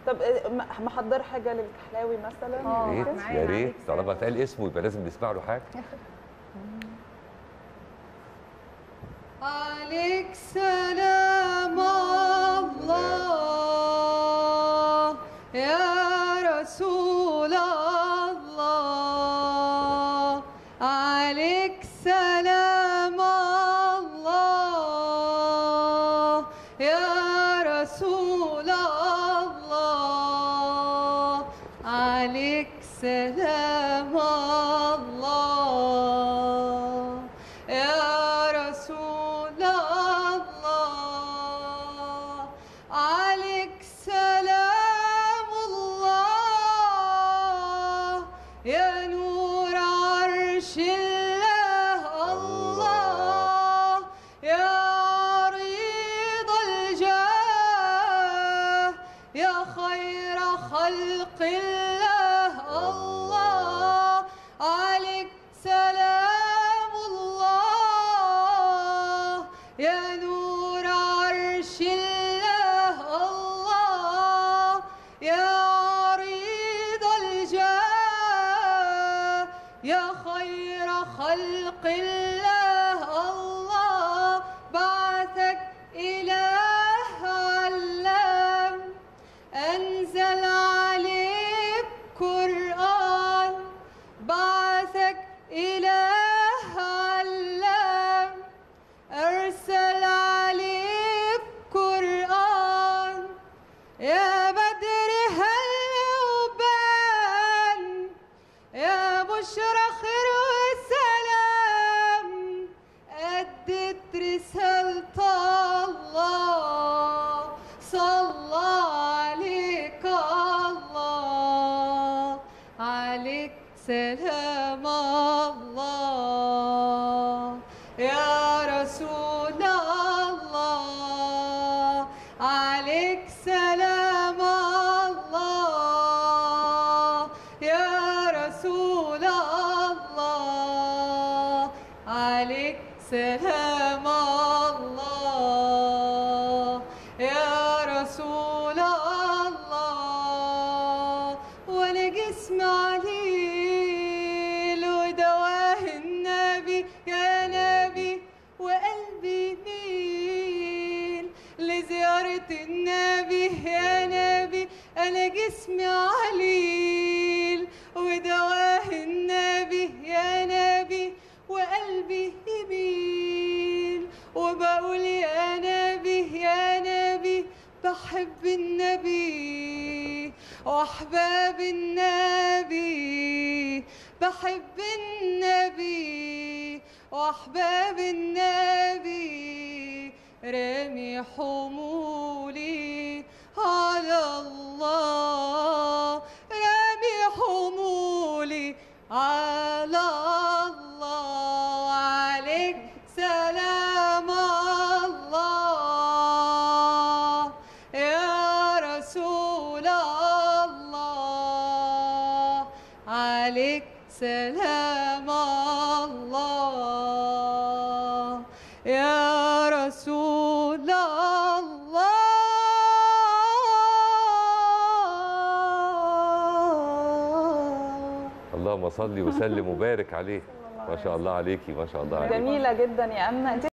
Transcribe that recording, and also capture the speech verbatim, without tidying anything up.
طب محضر حاجه للكحلاوي مثلا؟ يا ريت يا ريت، طالما اتقال اسمه يبقى لازم نسمع له حاجه. عليك سلام الله يا رسول الله، عليك سلام الله يا رسول الله، عليك سلام الله يا رسول الله، عليك سلام الله يا نور عرش الله، الله يا عريض الجاه يا خير خلق الله، الله عليك سلام الله يا نور عرش الله، الله يا عريض الجاه يا خير خلق الله، الله بعثك إله علام أنزل عليك قرآن، بعثك إله علام أرسل عليك قرآن، يا بدر هل وبان يا بشرى خير وسلام، أدت رسالة الله صلى عليك الله، عليك سلام الله يا رسول الله، عليك سلام الله يا رسول الله، عليك سلام الله يا رسول الله، وانا جسم عليل ودواه النبي يا نبي، وقلبي ميل لزيارة النبي يا نبي، انا جسمي عليل ودواه النبي يا نبي، وقلبي يميل وبقول يا نبي يا نبي، بحب النبي واحباب النبي، بحب النبي واحباب النبي، رامي حمولي على الله، رامي حمولي على الله، عليك سلام الله يا رسول الله، عليك سلام الله يا رسول الله. اللهم صل وسلم وبارك عليه. ما شاء الله عليكي، ما شاء الله عليكي. جميله جدا يا امنه.